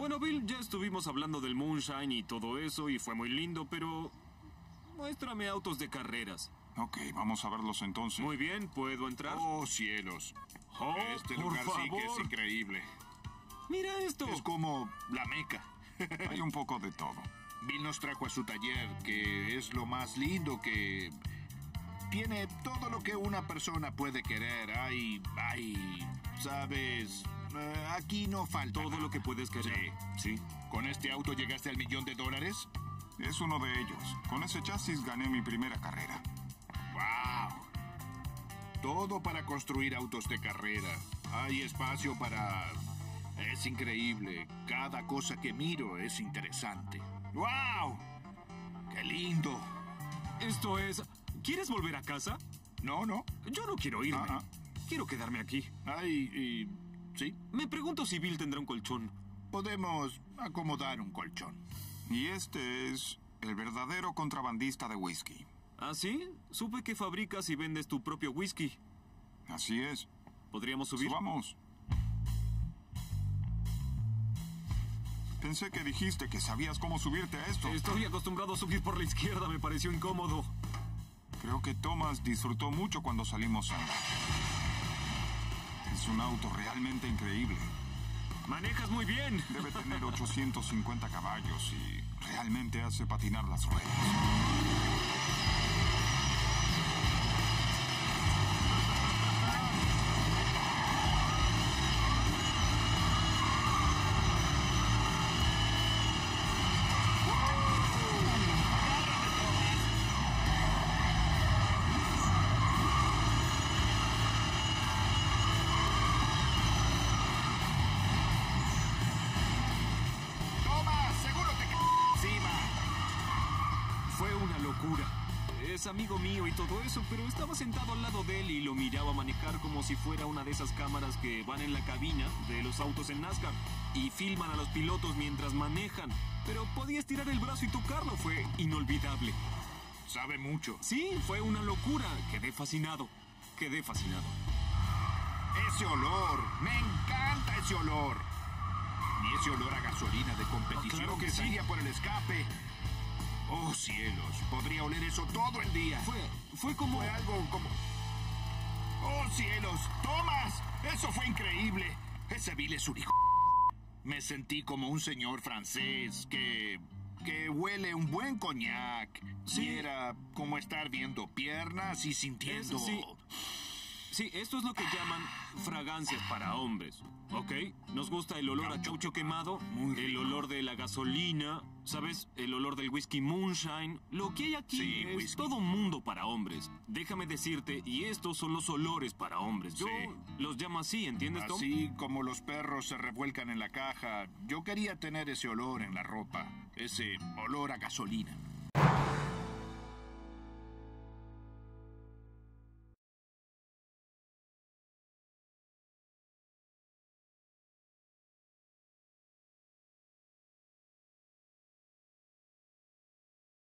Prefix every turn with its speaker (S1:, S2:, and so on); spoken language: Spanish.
S1: Bueno, Bill, ya estuvimos hablando del Moonshine y todo eso, y fue muy lindo, pero... muéstrame autos de carreras.
S2: Ok, vamos a verlos entonces.
S1: Muy bien, ¿puedo entrar?
S3: Oh, cielos.
S1: Oh,
S3: Este
S1: por
S3: lugar sí que es
S1: favor.
S3: increíble.
S1: Mira esto.
S3: Es como la Meca.
S2: Hay un poco de todo.
S3: Bill nos trajo a su taller, que es lo más lindo que... tiene todo lo que una persona puede querer. ¿Sabes? Aquí no falta
S1: Todo
S3: nada.
S1: lo que puedes querer.
S3: Sí. ¿Con este auto llegaste al $1.000.000?
S2: Es uno de ellos. Con ese chasis gané mi primera carrera.
S3: ¡Wow! Todo para construir autos de carrera. Hay espacio para... Es increíble. Cada cosa que miro es interesante. ¡Wow! ¡Qué lindo!
S1: Esto es... ¿Quieres volver a casa?
S3: No.
S1: Yo no quiero irme. Quiero quedarme aquí.
S3: Sí.
S1: Me pregunto si Bill tendrá un colchón.
S3: Podemos acomodar un colchón.
S2: Y este es el verdadero contrabandista de whisky.
S1: ¿Ah, sí? Supe que fabricas y vendes tu propio whisky.
S2: Así es.
S1: ¿Podríamos subir?
S2: Subamos. Pensé que dijiste que sabías cómo subirte a esto.
S1: Estoy acostumbrado a subir por la izquierda, me pareció incómodo.
S2: Creo que Thomas disfrutó mucho cuando salimos a andar. Es un auto realmente increíble.
S1: ¡Manejas muy bien!
S2: Debe tener 850 caballos y realmente hace patinar las ruedas.
S1: Es amigo mío y todo eso, pero estaba sentado al lado de él y lo miraba manejar como si fuera una de esas cámaras que van en la cabina de los autos en NASCAR y filman a los pilotos mientras manejan. Pero podía estirar el brazo y tocarlo, fue inolvidable.
S3: Sabe mucho.
S1: Sí, fue una locura. Quedé fascinado.
S3: Ese olor, me encanta ese olor. Y ese olor a gasolina de competición
S1: claro que sí.
S3: salía por el escape. Oh, cielos, podría oler eso todo el día.
S1: Fue como...
S3: Fue algo como... Oh, cielos, Thomas, eso fue increíble. Ese Bill es un hijo... Me sentí como un señor francés que huele un buen coñac.
S1: Sí.
S3: Y era como estar viendo piernas y sintiendo...
S1: Sí, esto es lo que llaman fragancias para hombres, ¿ok? Nos gusta el olor a caucho quemado, el olor de la gasolina, ¿sabes? El olor del whisky Moonshine. Lo que hay aquí es
S3: whisky.
S1: todo un mundo para hombres. Déjame decirte, y estos son los olores para hombres. Yo los llamo así, ¿entiendes, Tom?
S3: Así como los perros se revuelcan en la caja, yo quería tener ese olor en la ropa, ese olor a gasolina.